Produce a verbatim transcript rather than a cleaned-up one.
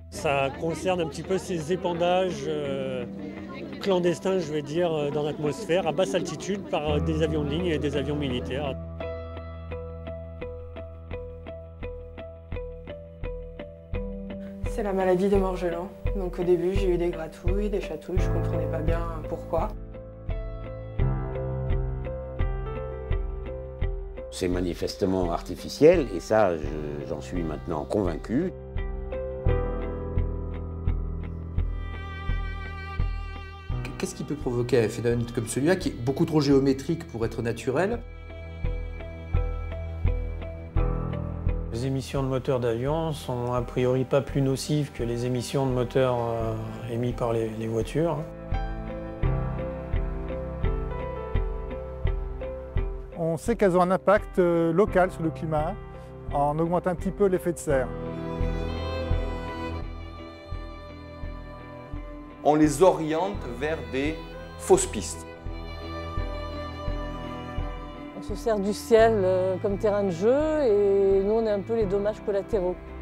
Ça concerne un petit peu ces épandages euh, clandestins, je vais dire, euh, dans l'atmosphère, à basse altitude, par euh, des avions de ligne et des avions militaires. C'est la maladie des morgelans. Donc au début, j'ai eu des gratouilles, des chatouilles, je comprenais pas bien pourquoi. C'est manifestement artificiel et ça, j'en suis maintenant convaincu. Qu'est-ce qui peut provoquer un phénomène comme celui-là, qui est beaucoup trop géométrique pour être naturel? Les émissions de moteurs d'avion sont a priori pas plus nocives que les émissions de moteurs euh, émis par les, les voitures. On sait qu'elles ont un impact euh, local sur le climat en augmentant un petit peu l'effet de serre. On les oriente vers des fausses pistes. On se sert du ciel comme terrain de jeu et nous on est un peu les dommages collatéraux.